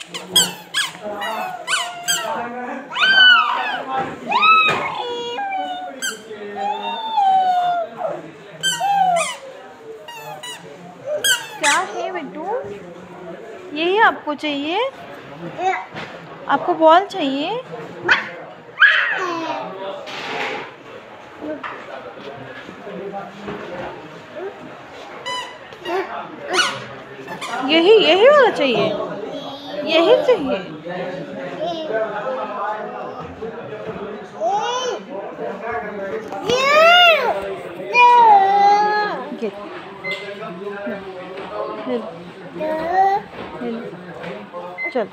क्या है बिट्टू? यही आपको चाहिए? आपको बॉल चाहिए? यही यही वाला चाहिए? यही चाहिए? चल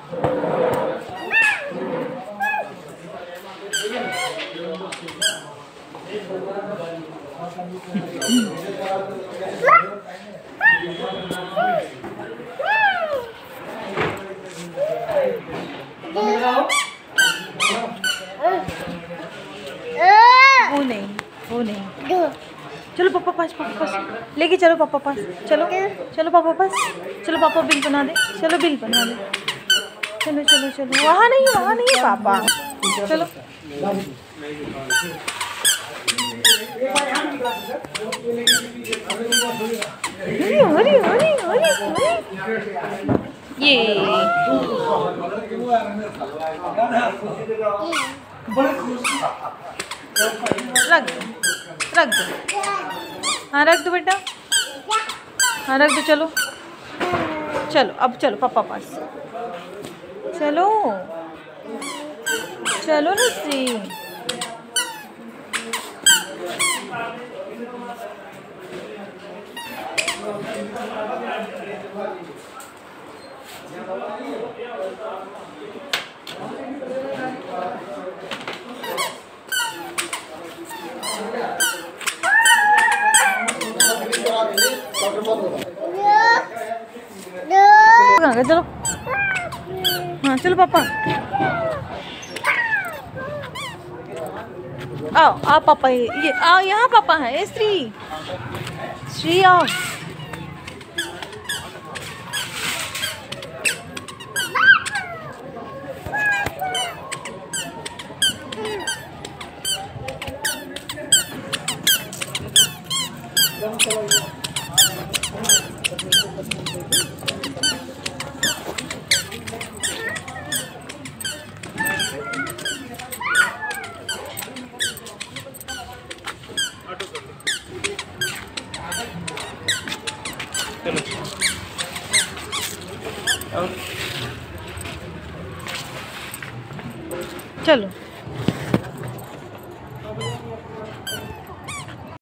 वो नहीं चलो पापा पास लेके चलो पापा पास। चलो चलो पापा पास। चलो पापा बिल बना दे। चलो बिल बना दे। चलो चलो चलो वहाँ नहीं है पापा। चलो ये रख दो। हाँ रख दो बेटा। हाँ रख दो। चलो चलो अब चलो पापा पास। चलो चलो ना श्री। चलो हाँ चलो पापा आओ आओ पापा। ये आओ यहाँ पापा है। श्री आओ। चलो